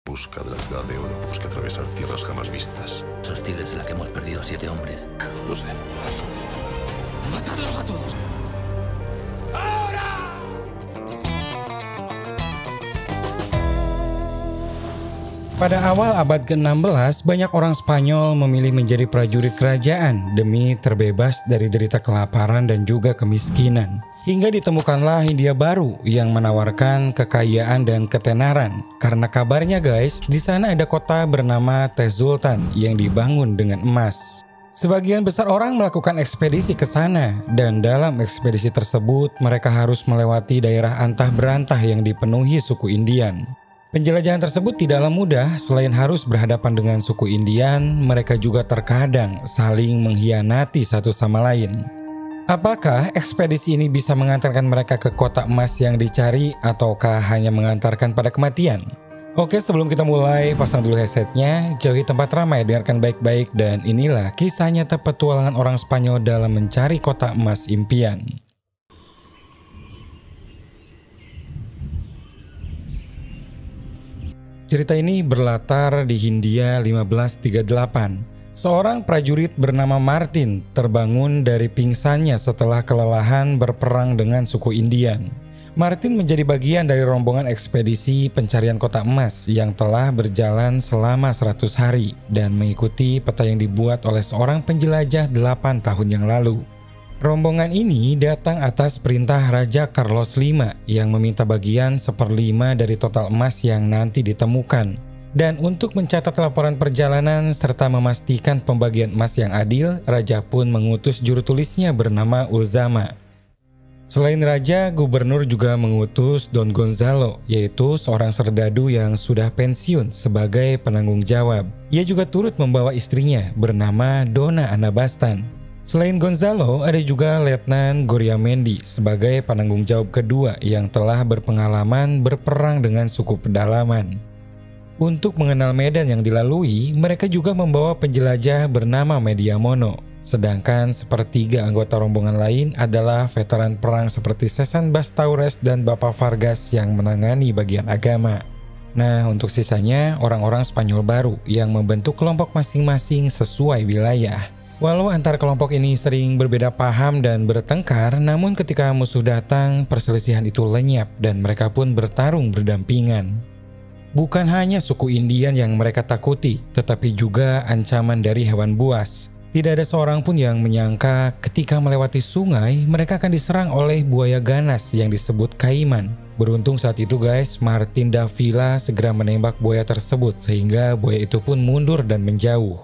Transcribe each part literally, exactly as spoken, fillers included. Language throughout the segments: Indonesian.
Busca de la ciudad de oro, busca atravesar tierras jamás vistas. Hostiles en la que hemos perdido a siete hombres. Lo sé. ¡Matadlos a todos! Pada awal abad ke-enam belas, banyak orang Spanyol memilih menjadi prajurit kerajaan demi terbebas dari derita kelaparan dan juga kemiskinan. Hingga ditemukanlah Hindia Baru yang menawarkan kekayaan dan ketenaran. Karena kabarnya guys, di sana ada kota bernama Tezultan yang dibangun dengan emas. Sebagian besar orang melakukan ekspedisi ke sana, dan dalam ekspedisi tersebut mereka harus melewati daerah antah berantah yang dipenuhi suku Indian. Penjelajahan tersebut tidaklah mudah. Selain harus berhadapan dengan suku Indian, mereka juga terkadang saling mengkhianati satu sama lain. Apakah ekspedisi ini bisa mengantarkan mereka ke kota emas yang dicari, ataukah hanya mengantarkan pada kematian? Oke, sebelum kita mulai, pasang dulu headsetnya, jauhi tempat ramai, dengarkan baik-baik, dan inilah kisah nyata petualangan orang Spanyol dalam mencari kota emas impian. Cerita ini berlatar di Hindia lima belas tiga puluh delapan. Seorang prajurit bernama Martin terbangun dari pingsannya setelah kelelahan berperang dengan suku Indian. Martin menjadi bagian dari rombongan ekspedisi pencarian kota emas yang telah berjalan selama seratus hari dan mengikuti peta yang dibuat oleh seorang penjelajah delapan tahun yang lalu. Rombongan ini datang atas perintah Raja Carlos kelima yang meminta bagian seperlima dari total emas yang nanti ditemukan. Dan untuk mencatat laporan perjalanan serta memastikan pembagian emas yang adil, Raja pun mengutus juru tulisnya bernama Ulzama. Selain Raja, Gubernur juga mengutus Don Gonzalo, yaitu seorang serdadu yang sudah pensiun sebagai penanggung jawab. Ia juga turut membawa istrinya bernama Dona Anabastan. Selain Gonzalo, ada juga Letnan Goriamendi sebagai penanggung jawab kedua yang telah berpengalaman berperang dengan suku pedalaman. Untuk mengenal medan yang dilalui, mereka juga membawa penjelajah bernama Mediamono. Sedangkan sepertiga anggota rombongan lain adalah veteran perang seperti Sesan Bastaures dan Bapak Vargas yang menangani bagian agama. Nah, untuk sisanya orang-orang Spanyol baru yang membentuk kelompok masing-masing sesuai wilayah. Walau antar kelompok ini sering berbeda paham dan bertengkar, namun ketika musuh datang, perselisihan itu lenyap dan mereka pun bertarung berdampingan. Bukan hanya suku Indian yang mereka takuti, tetapi juga ancaman dari hewan buas. Tidak ada seorang pun yang menyangka ketika melewati sungai, mereka akan diserang oleh buaya ganas yang disebut kaiman. Beruntung saat itu guys, Martin Davila segera menembak buaya tersebut sehingga buaya itu pun mundur dan menjauh.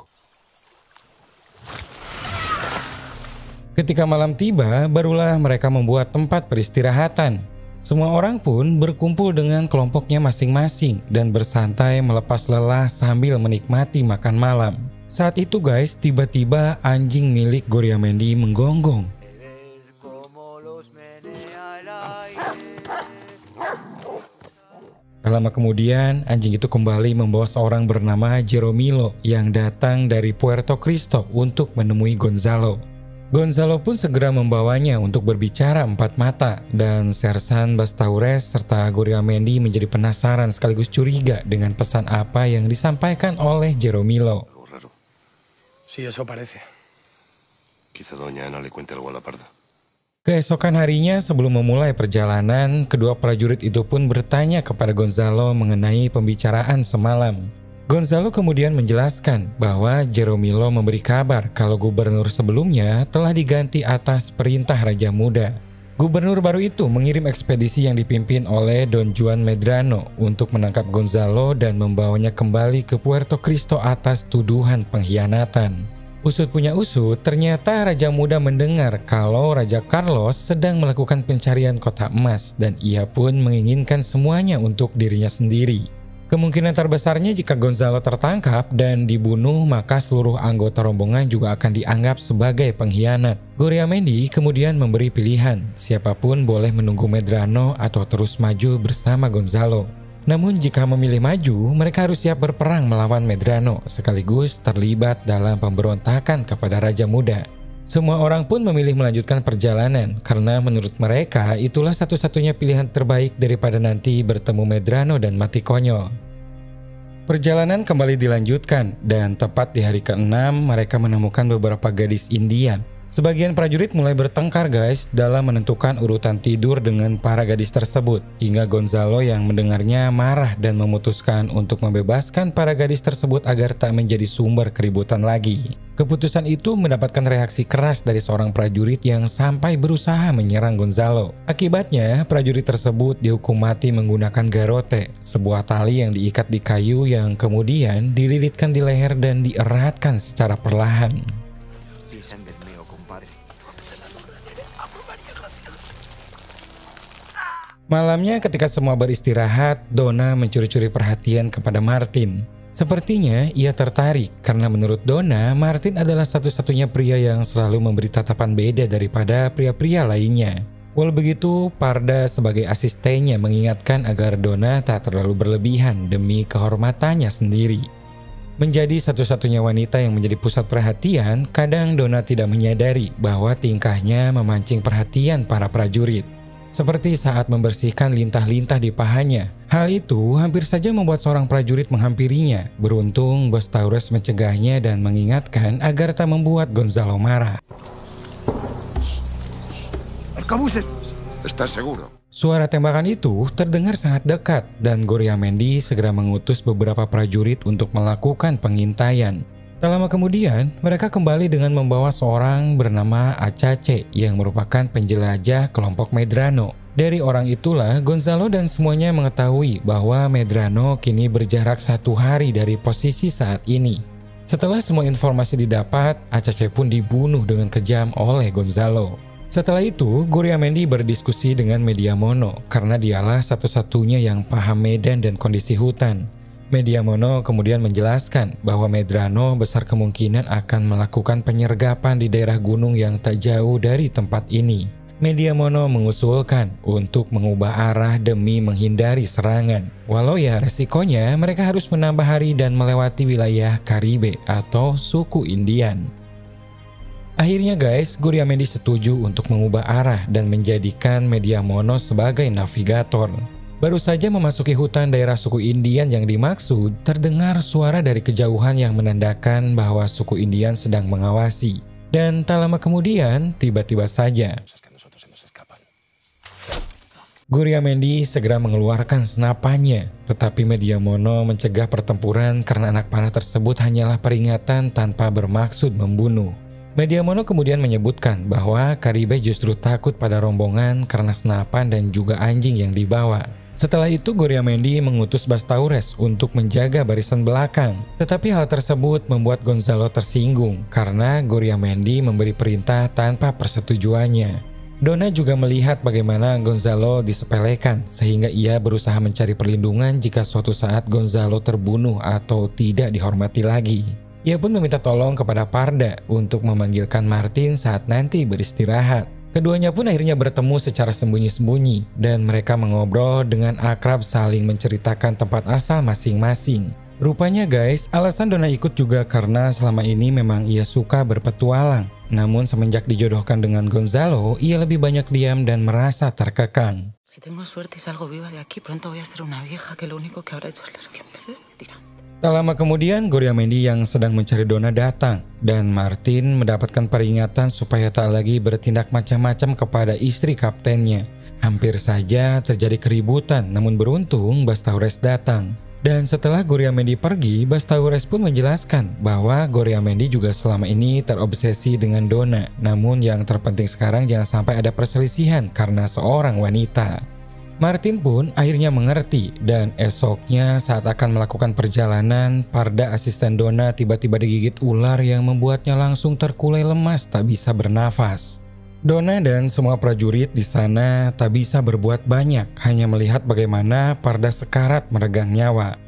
Ketika malam tiba, barulah mereka membuat tempat peristirahatan. Semua orang pun berkumpul dengan kelompoknya masing-masing dan bersantai melepas lelah sambil menikmati makan malam. Saat itu guys, tiba-tiba anjing milik Goriamendi menggonggong. Tak lama kemudian, anjing itu kembali membawa seorang bernama Jeromilo yang datang dari Puerto Cristo untuk menemui Gonzalo. Gonzalo pun segera membawanya untuk berbicara empat mata, dan Sersan Bastaures serta Goriamendi menjadi penasaran sekaligus curiga dengan pesan apa yang disampaikan oleh Jeromilo. Sí, eso parece. Quizá doña Ana le cuente algo a la parda. Keesokan harinya sebelum memulai perjalanan, kedua prajurit itu pun bertanya kepada Gonzalo mengenai pembicaraan semalam. Gonzalo kemudian menjelaskan bahwa Jeromilo memberi kabar kalau gubernur sebelumnya telah diganti atas perintah Raja Muda. Gubernur baru itu mengirim ekspedisi yang dipimpin oleh Don Juan Medrano untuk menangkap Gonzalo dan membawanya kembali ke Puerto Cristo atas tuduhan pengkhianatan. Usut punya usut, ternyata Raja Muda mendengar kalau Raja Carlos sedang melakukan pencarian kota emas dan ia pun menginginkan semuanya untuk dirinya sendiri. Kemungkinan terbesarnya jika Gonzalo tertangkap dan dibunuh, maka seluruh anggota rombongan juga akan dianggap sebagai pengkhianat. Goriamendi kemudian memberi pilihan, siapapun boleh menunggu Medrano atau terus maju bersama Gonzalo. Namun jika memilih maju, mereka harus siap berperang melawan Medrano, sekaligus terlibat dalam pemberontakan kepada Raja Muda. Semua orang pun memilih melanjutkan perjalanan karena menurut mereka itulah satu-satunya pilihan terbaik daripada nanti bertemu Medrano dan mati konyol. Perjalanan kembali dilanjutkan dan tepat di hari keenam mereka menemukan beberapa gadis Indian. Sebagian prajurit mulai bertengkar guys dalam menentukan urutan tidur dengan para gadis tersebut. Hingga Gonzalo yang mendengarnya marah dan memutuskan untuk membebaskan para gadis tersebut agar tak menjadi sumber keributan lagi. Keputusan itu mendapatkan reaksi keras dari seorang prajurit yang sampai berusaha menyerang Gonzalo. Akibatnya prajurit tersebut dihukum mati menggunakan garrote, sebuah tali yang diikat di kayu yang kemudian dililitkan di leher dan dieratkan secara perlahan. Malamnya ketika semua beristirahat, Donna mencuri-curi perhatian kepada Martin. Sepertinya ia tertarik karena menurut Donna, Martin adalah satu-satunya pria yang selalu memberi tatapan beda daripada pria-pria lainnya. Walau begitu, Parda sebagai asistennya mengingatkan agar Donna tak terlalu berlebihan demi kehormatannya sendiri. Menjadi satu-satunya wanita yang menjadi pusat perhatian, kadang Donna tidak menyadari bahwa tingkahnya memancing perhatian para prajurit. Seperti saat membersihkan lintah-lintah di pahanya. Hal itu hampir saja membuat seorang prajurit menghampirinya. Beruntung Bos Taurus mencegahnya dan mengingatkan agar tak membuat Gonzalo marah. Arcabuces. ¿Estás seguro? Suara tembakan itu terdengar sangat dekat dan Goriamendi segera mengutus beberapa prajurit untuk melakukan pengintaian. Tak lama kemudian, mereka kembali dengan membawa seorang bernama Achache yang merupakan penjelajah kelompok Medrano. Dari orang itulah, Gonzalo dan semuanya mengetahui bahwa Medrano kini berjarak satu hari dari posisi saat ini. Setelah semua informasi didapat, Achache pun dibunuh dengan kejam oleh Gonzalo. Setelah itu, Goriamendi berdiskusi dengan Mediamono karena dialah satu-satunya yang paham medan dan kondisi hutan. Mediamono kemudian menjelaskan bahwa Medrano besar kemungkinan akan melakukan penyergapan di daerah gunung yang tak jauh dari tempat ini. Mediamono mengusulkan untuk mengubah arah demi menghindari serangan. Walau ya resikonya mereka harus menambah hari dan melewati wilayah Caribe atau suku Indian. Akhirnya guys, Goriamendi setuju untuk mengubah arah dan menjadikan Mediamono sebagai navigator. Baru saja memasuki hutan daerah suku Indian yang dimaksud, terdengar suara dari kejauhan yang menandakan bahwa suku Indian sedang mengawasi. Dan tak lama kemudian, tiba-tiba saja Goriamendi segera mengeluarkan senapannya, tetapi Mediamono mencegah pertempuran karena anak panah tersebut hanyalah peringatan tanpa bermaksud membunuh. Mediamono kemudian menyebutkan bahwa Caribe justru takut pada rombongan karena senapan dan juga anjing yang dibawa. Setelah itu Goriamendi mengutus Bastaures untuk menjaga barisan belakang. Tetapi hal tersebut membuat Gonzalo tersinggung karena Goriamendi memberi perintah tanpa persetujuannya. Donna juga melihat bagaimana Gonzalo disepelekan sehingga ia berusaha mencari perlindungan jika suatu saat Gonzalo terbunuh atau tidak dihormati lagi. Ia pun meminta tolong kepada Parda untuk memanggilkan Martin saat nanti beristirahat. Keduanya pun akhirnya bertemu secara sembunyi-sembunyi dan mereka mengobrol dengan akrab saling menceritakan tempat asal masing-masing. Rupanya guys, alasan Donna ikut juga karena selama ini memang ia suka berpetualang. Namun semenjak dijodohkan dengan Gonzalo, ia lebih banyak diam dan merasa terkekang. Si tengo suerte y salgo viva de aquí, pronto voy a ser una vieja que lo único que habrá hecho es leer que empeces tirando. Tak lama kemudian, Goriamendi yang sedang mencari Donna datang dan Martin mendapatkan peringatan supaya tak lagi bertindak macam-macam kepada istri kaptennya. Hampir saja terjadi keributan, namun beruntung Bastaures datang. Dan setelah Goriamendi pergi, Bastaures pun menjelaskan bahwa Goriamendi juga selama ini terobsesi dengan Donna. Namun yang terpenting sekarang jangan sampai ada perselisihan karena seorang wanita. Martin pun akhirnya mengerti dan esoknya saat akan melakukan perjalanan, Parda asisten Donna tiba-tiba digigit ular yang membuatnya langsung terkulai lemas tak bisa bernafas. Donna dan semua prajurit di sana tak bisa berbuat banyak, hanya melihat bagaimana Parda sekarat meregang nyawa.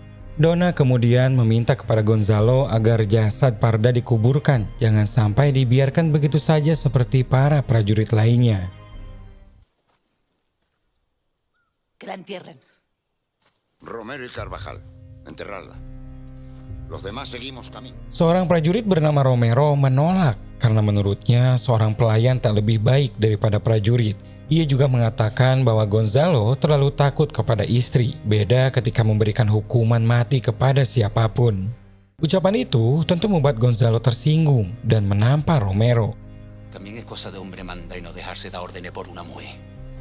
Donna kemudian meminta kepada Gonzalo agar jasad Parda dikuburkan, jangan sampai dibiarkan begitu saja seperti para prajurit lainnya. Que la entierren. Romero y Carvajal, enterradla. Los demás seguimos camino. Seorang prajurit bernama Romero menolak karena menurutnya seorang pelayan tak lebih baik daripada prajurit. Ia juga mengatakan bahwa Gonzalo terlalu takut kepada istri, beda ketika memberikan hukuman mati kepada siapapun. Ucapan itu tentu membuat Gonzalo tersinggung dan menampar Romero. También es cosa de hombre manda y no dejarse dar órdenes por una mujer.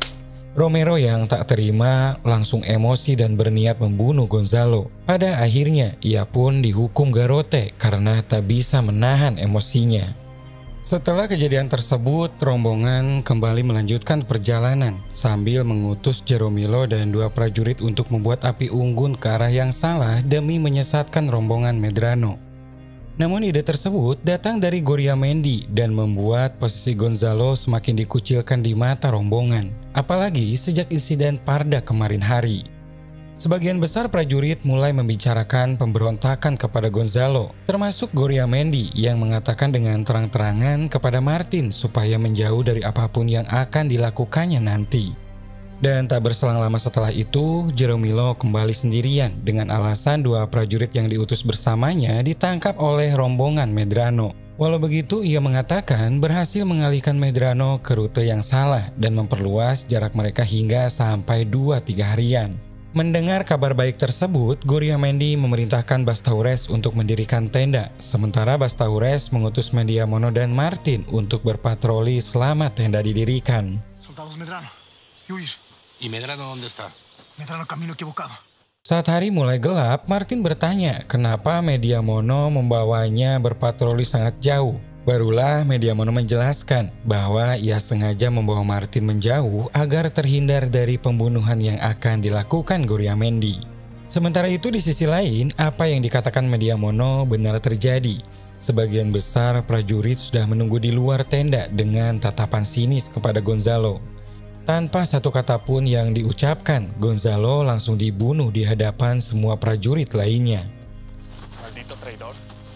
Romero yang tak terima langsung emosi dan berniat membunuh Gonzalo. Pada akhirnya ia pun dihukum garrote karena tak bisa menahan emosinya. Setelah kejadian tersebut, rombongan kembali melanjutkan perjalanan sambil mengutus Jeromilo dan dua prajurit untuk membuat api unggun ke arah yang salah demi menyesatkan rombongan Medrano. Namun ide tersebut datang dari Goriamendi dan membuat posisi Gonzalo semakin dikucilkan di mata rombongan, apalagi sejak insiden Parda kemarin hari. Sebagian besar prajurit mulai membicarakan pemberontakan kepada Gonzalo, termasuk Goriamendi yang mengatakan dengan terang-terangan kepada Martin supaya menjauh dari apapun yang akan dilakukannya nanti. Dan tak berselang lama setelah itu, Jeromilo kembali sendirian dengan alasan dua prajurit yang diutus bersamanya ditangkap oleh rombongan Medrano. Walau begitu, ia mengatakan berhasil mengalihkan Medrano ke rute yang salah dan memperluas jarak mereka hingga sampai dua tiga harian. Mendengar kabar baik tersebut, Goriamendi memerintahkan Bastaures untuk mendirikan tenda, sementara Bastaures mengutus Mediamono dan Martin untuk berpatroli selama tenda didirikan. Soldados Medrano, y huir. ¿Y Medrano dónde está? Medrano camino equivocado. Saat hari mulai gelap, Martin bertanya kenapa Mediamono membawanya berpatroli sangat jauh. Barulah Mediamono menjelaskan bahwa ia sengaja membawa Martin menjauh agar terhindar dari pembunuhan yang akan dilakukan Goriamendi. Sementara itu di sisi lain, apa yang dikatakan Mediamono benar terjadi. Sebagian besar prajurit sudah menunggu di luar tenda dengan tatapan sinis kepada Gonzalo. Tanpa satu kata pun yang diucapkan, Gonzalo langsung dibunuh di hadapan semua prajurit lainnya. Maldito traidor.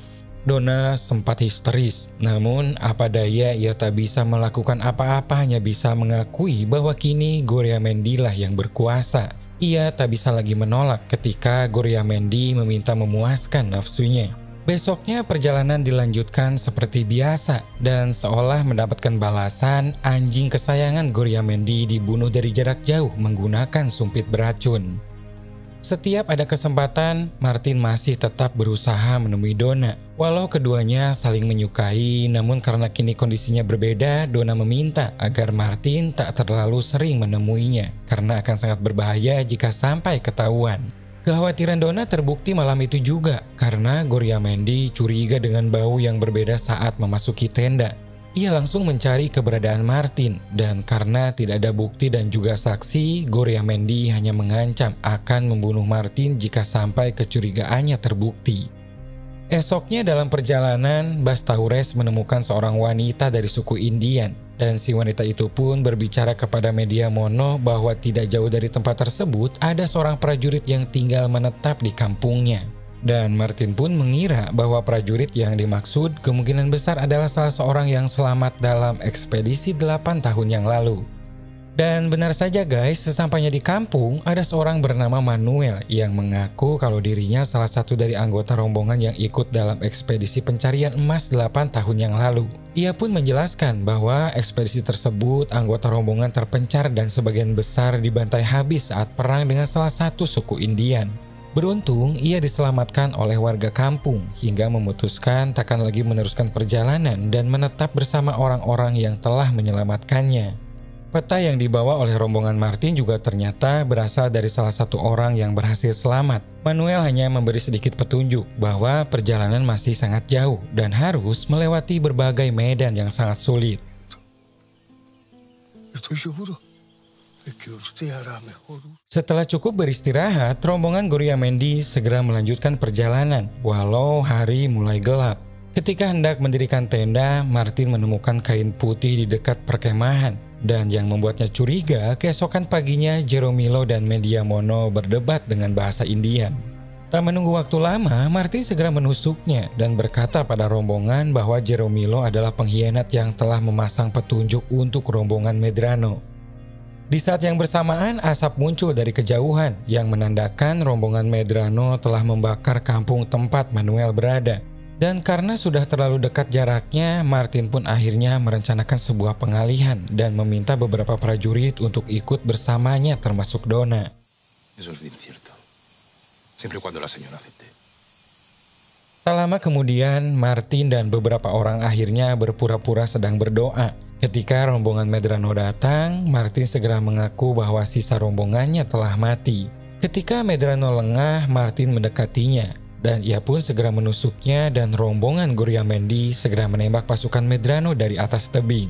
Donna sempat histeris, namun apa daya ia tak bisa melakukan apa-apa, hanya bisa mengakui bahwa kini Goriamendi lah yang berkuasa. Ia tak bisa lagi menolak ketika Goriamendi meminta memuaskan nafsunya. Besoknya perjalanan dilanjutkan seperti biasa dan seolah mendapatkan balasan, anjing kesayangan Goriamendi dibunuh dari jarak jauh menggunakan sumpit beracun. Setiap ada kesempatan, Martin masih tetap berusaha menemui Donna. Walau keduanya saling menyukai, namun karena kini kondisinya berbeda, Donna meminta agar Martin tak terlalu sering menemuinya, karena akan sangat berbahaya jika sampai ketahuan. Kekhawatiran Donna terbukti malam itu juga, karena Goriamendi curiga dengan bau yang berbeda saat memasuki tenda. Ia langsung mencari keberadaan Martin, dan karena tidak ada bukti dan juga saksi, Goriamendi hanya mengancam akan membunuh Martin jika sampai kecurigaannya terbukti. Esoknya dalam perjalanan, Bastaures menemukan seorang wanita dari suku Indian, dan si wanita itu pun berbicara kepada Mediamono bahwa tidak jauh dari tempat tersebut ada seorang prajurit yang tinggal menetap di kampungnya. Dan Martin pun mengira bahwa prajurit yang dimaksud kemungkinan besar adalah salah seorang yang selamat dalam ekspedisi delapan tahun yang lalu. Dan benar saja guys, sesampainya di kampung ada seorang bernama Manuel yang mengaku kalau dirinya salah satu dari anggota rombongan yang ikut dalam ekspedisi pencarian emas delapan tahun yang lalu. Ia pun menjelaskan bahwa ekspedisi tersebut anggota rombongan terpencar dan sebagian besar dibantai habis saat perang dengan salah satu suku Indian. Beruntung, ia diselamatkan oleh warga kampung hingga memutuskan takkan lagi meneruskan perjalanan dan menetap bersama orang-orang yang telah menyelamatkannya. Peta yang dibawa oleh rombongan Martin juga ternyata berasal dari salah satu orang yang berhasil selamat. Manuel hanya memberi sedikit petunjuk bahwa perjalanan masih sangat jauh dan harus melewati berbagai medan yang sangat sulit. Setelah cukup beristirahat, rombongan Goriamendi segera melanjutkan perjalanan walau hari mulai gelap. Ketika hendak mendirikan tenda, Martin menemukan kain putih di dekat perkemahan, dan yang membuatnya curiga, keesokan paginya Jeromilo dan Mediamono berdebat dengan bahasa Indian. Tak menunggu waktu lama, Martin segera menusuknya dan berkata pada rombongan bahwa Jeromilo adalah pengkhianat yang telah memasang petunjuk untuk rombongan Medrano. Di saat yang bersamaan, asap muncul dari kejauhan yang menandakan rombongan Medrano telah membakar kampung tempat Manuel berada. Dan karena sudah terlalu dekat jaraknya, Martin pun akhirnya merencanakan sebuah pengalihan dan meminta beberapa prajurit untuk ikut bersamanya termasuk Donna. Eso es bien cierto. Siempre y cuando la señora acepte. Tak lama kemudian, Martin dan beberapa orang akhirnya berpura-pura sedang berdoa. Ketika rombongan Medrano datang, Martin segera mengaku bahwa sisa rombongannya telah mati. Ketika Medrano lengah, Martin mendekatinya. Dan ia pun segera menusuknya dan rombongan Goriamendi segera menembak pasukan Medrano dari atas tebing.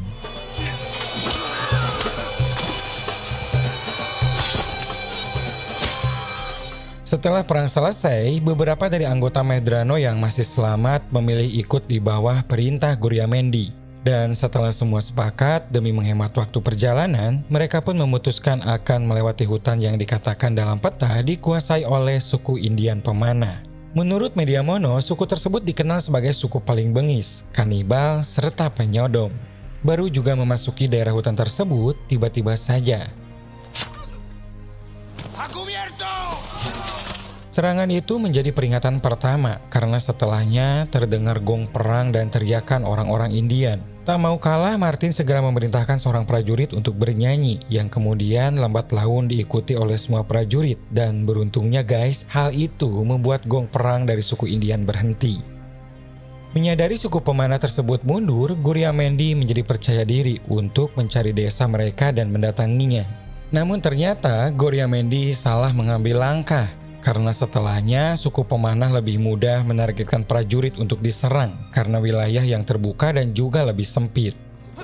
Setelah perang selesai, beberapa dari anggota Medrano yang masih selamat memilih ikut di bawah perintah Goriamendi. Dan setelah semua sepakat demi menghemat waktu perjalanan, mereka pun memutuskan akan melewati hutan yang dikatakan dalam peta dikuasai oleh suku Indian pemanah. Menurut media Mono, suku tersebut dikenal sebagai suku paling bengis, kanibal, serta penyodom. Baru juga memasuki daerah hutan tersebut, tiba-tiba saja serangan itu menjadi peringatan pertama karena setelahnya terdengar gong perang dan teriakan orang-orang Indian. Tak mau kalah, Martin segera memerintahkan seorang prajurit untuk bernyanyi yang kemudian lambat laun diikuti oleh semua prajurit. Dan beruntungnya guys, hal itu membuat gong perang dari suku Indian berhenti. Menyadari suku pemanah tersebut mundur, Goriamendi menjadi percaya diri untuk mencari desa mereka dan mendatanginya. Namun ternyata Goriamendi salah mengambil langkah. Karena setelahnya suku pemanah lebih mudah menargetkan prajurit untuk diserang karena wilayah yang terbuka dan juga lebih sempit.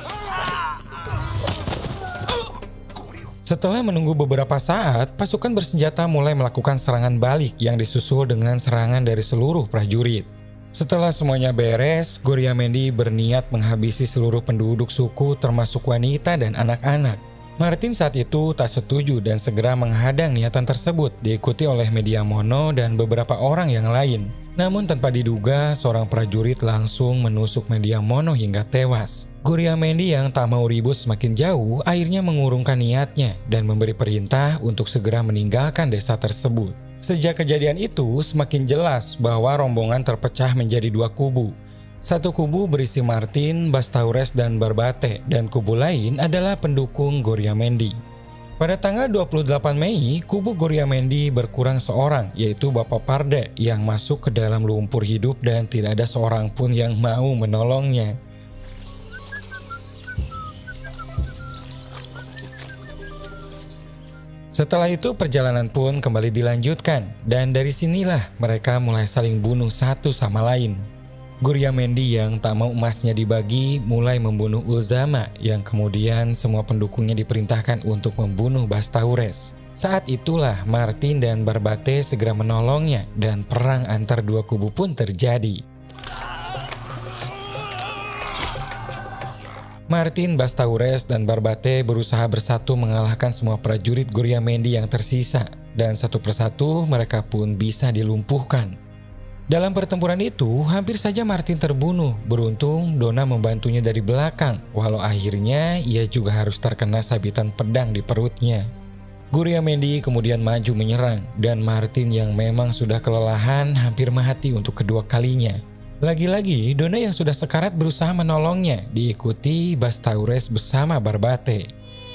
Setelah menunggu beberapa saat, pasukan bersenjata mulai melakukan serangan balik yang disusul dengan serangan dari seluruh prajurit. Setelah semuanya beres, Goriamendi berniat menghabisi seluruh penduduk suku termasuk wanita dan anak-anak. Martin saat itu tak setuju dan segera menghadang niatan tersebut, diikuti oleh media Mono dan beberapa orang yang lain. Namun tanpa diduga, seorang prajurit langsung menusuk media Mono hingga tewas. Goriamendi yang tak mau ribut semakin jauh, akhirnya mengurungkan niatnya dan memberi perintah untuk segera meninggalkan desa tersebut. Sejak kejadian itu, semakin jelas bahwa rombongan terpecah menjadi dua kubu. Satu kubu berisi Martin, Bastaures, dan Barbate, dan kubu lain adalah pendukung Goriamendi. Pada tanggal dua puluh delapan Mei, kubu Goriamendi berkurang seorang, yaitu Bapak Parde, yang masuk ke dalam lumpur hidup dan tidak ada seorang pun yang mau menolongnya. Setelah itu perjalanan pun kembali dilanjutkan, dan dari sinilah mereka mulai saling bunuh satu sama lain. Goriamendi yang tak mau emasnya dibagi mulai membunuh Ulzama yang kemudian semua pendukungnya diperintahkan untuk membunuh Bastaures. Saat itulah Martin dan Barbate segera menolongnya dan perang antar dua kubu pun terjadi. Martin, Bastaures, dan Barbate berusaha bersatu mengalahkan semua prajurit Goriamendi yang tersisa dan satu persatu mereka pun bisa dilumpuhkan. Dalam pertempuran itu, hampir saja Martin terbunuh. Beruntung, Donna membantunya dari belakang, walau akhirnya ia juga harus terkena sabitan pedang di perutnya. Goriamendi kemudian maju menyerang, dan Martin yang memang sudah kelelahan hampir mati untuk kedua kalinya. Lagi-lagi, Donna yang sudah sekarat berusaha menolongnya, diikuti Bastaures bersama Barbate.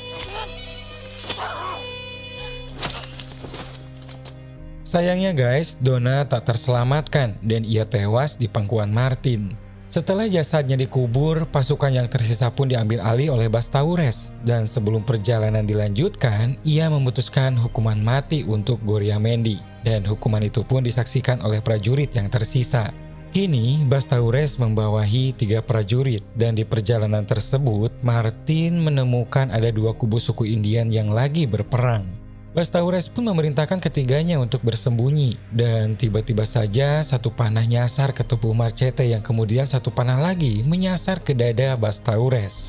Sayangnya guys, Donna tak terselamatkan dan ia tewas di pangkuan Martin. Setelah jasadnya dikubur, pasukan yang tersisa pun diambil alih oleh Bastaures. Dan sebelum perjalanan dilanjutkan, ia memutuskan hukuman mati untuk Goriamendi. Dan hukuman itu pun disaksikan oleh prajurit yang tersisa. Kini, Bastaures membawahi tiga prajurit dan di perjalanan tersebut, Martin menemukan ada dua kubu suku Indian yang lagi berperang. Bastaures pun memerintahkan ketiganya untuk bersembunyi dan tiba-tiba saja satu panah nyasar ke tubuh Marchete yang kemudian satu panah lagi menyasar ke dada Bastaures.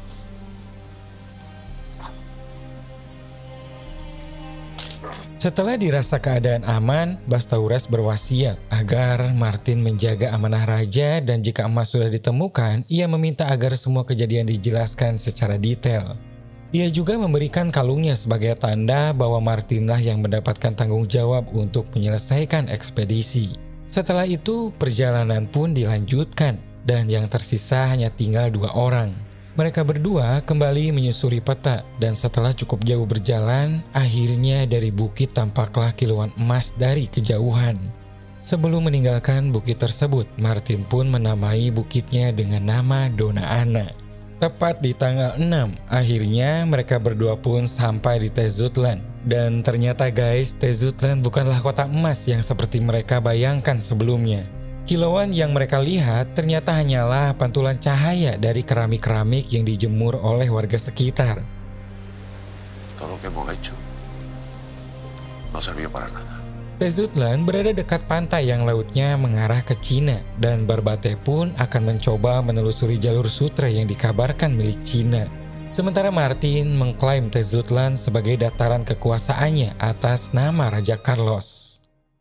Setelah dirasa keadaan aman, Bastaures berwasiat agar Martin menjaga amanah raja dan jika emas sudah ditemukan, ia meminta agar semua kejadian dijelaskan secara detail. Ia juga memberikan kalungnya sebagai tanda bahwa Martinlah yang mendapatkan tanggung jawab untuk menyelesaikan ekspedisi. Setelah itu perjalanan pun dilanjutkan dan yang tersisa hanya tinggal dua orang. Mereka berdua kembali menyusuri peta dan setelah cukup jauh berjalan, akhirnya dari bukit tampaklah kilauan emas dari kejauhan. Sebelum meninggalkan bukit tersebut, Martin pun menamai bukitnya dengan nama Dona Ana. Tepat di tanggal enam, akhirnya mereka berdua pun sampai di Tezutlan. Dan ternyata guys, Tezutlan bukanlah kota emas yang seperti mereka bayangkan sebelumnya. Kilauan yang mereka lihat ternyata hanyalah pantulan cahaya dari keramik-keramik yang dijemur oleh warga sekitar. Todo lo que hemos hecho no sirvió para nada. Tezutlan berada dekat pantai yang lautnya mengarah ke Cina dan Barbate pun akan mencoba menelusuri jalur sutra yang dikabarkan milik Cina. Sementara Martin mengklaim Tezutlan sebagai dataran kekuasaannya atas nama Raja Carlos.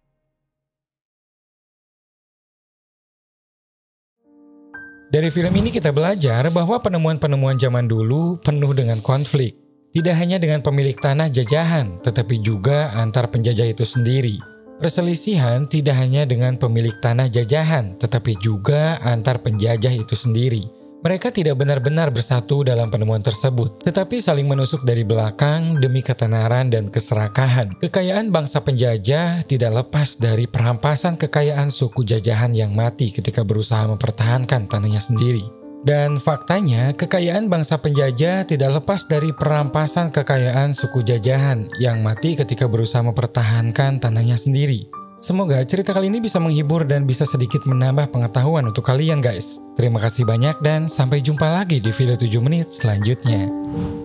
Dari film ini kita belajar bahwa penemuan-penemuan zaman dulu penuh dengan konflik. Tidak hanya dengan pemilik tanah jajahan, tetapi juga antar penjajah itu sendiri. Perselisihan tidak hanya dengan pemilik tanah jajahan, tetapi juga antar penjajah itu sendiri. Mereka tidak benar-benar bersatu dalam penemuan tersebut, tetapi saling menusuk dari belakang demi ketenaran dan keserakahan. Kekayaan bangsa penjajah tidak lepas dari perampasan kekayaan suku jajahan yang mati ketika berusaha mempertahankan tanahnya sendiri. Dan faktanya, kekayaan bangsa penjajah tidak lepas dari perampasan kekayaan suku jajahan yang mati ketika berusaha mempertahankan tanahnya sendiri. Semoga cerita kali ini bisa menghibur dan bisa sedikit menambah pengetahuan untuk kalian guys. Terima kasih banyak dan sampai jumpa lagi di video tujuh menit selanjutnya.